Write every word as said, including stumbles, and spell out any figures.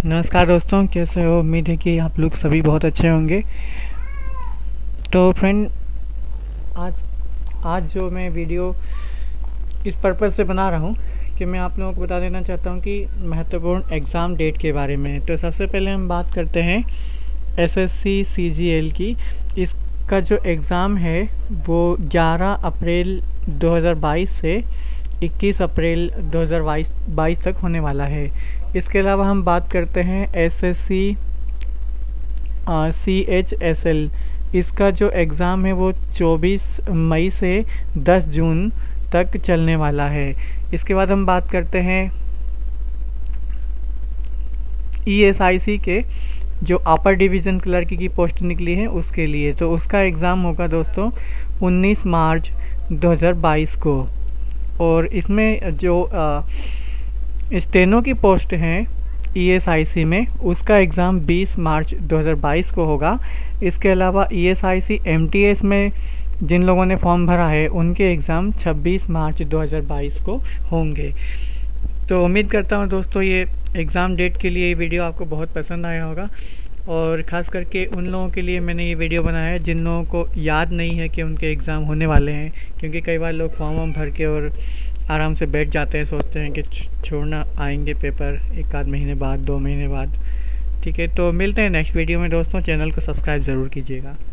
नमस्कार दोस्तों, कैसे हो? उम्मीद है कि आप लोग सभी बहुत अच्छे होंगे। तो फ्रेंड, आज आज जो मैं वीडियो इस पर्पज़ से बना रहा हूँ कि मैं आप लोगों को बता देना चाहता हूँ कि महत्वपूर्ण एग्ज़ाम डेट के बारे में। तो सबसे पहले हम बात करते हैं एसएससी सीजीएल की। इसका जो एग्ज़ाम है वो ग्यारह अप्रैल दो हज़ार बाईस से इक्कीस अप्रैल दो हज़ार बाईस तक होने वाला है। इसके अलावा हम बात करते हैं SSC C H S L. इसका जो एग्ज़ाम है वो चौबीस मई से दस जून तक चलने वाला है। इसके बाद हम बात करते हैं ई एस आई सी के जो अपर डिवीज़न क्लर्क की पोस्ट निकली है उसके लिए। तो उसका एग्ज़ाम होगा दोस्तों उन्नीस मार्च दो हज़ार बाईस को। और इसमें जो आ, स्टेनो की पोस्ट हैं ई एस आई सी में, उसका एग्ज़ाम बीस मार्च दो हज़ार बाईस को होगा। इसके अलावा E S I C M T S में जिन लोगों ने फॉर्म भरा है उनके एग्ज़ाम छब्बीस मार्च दो हज़ार बाईस को होंगे। तो उम्मीद करता हूँ दोस्तों ये एग्ज़ाम डेट के लिए ये वीडियो आपको बहुत पसंद आया होगा, और ख़ास करके उन लोगों के लिए मैंने ये वीडियो बनाया है जिन लोगों को याद नहीं है कि उनके एग्ज़ाम होने वाले हैं। क्योंकि कई बार लोग फॉर्म वॉर्म भर के और आराम से बैठ जाते हैं, सोचते हैं कि छोड़ना आएंगे पेपर एक आध महीने बाद, दो महीने बाद। ठीक है, तो मिलते हैं नेक्स्ट वीडियो में दोस्तों। चैनल को सब्सक्राइब ज़रूर कीजिएगा।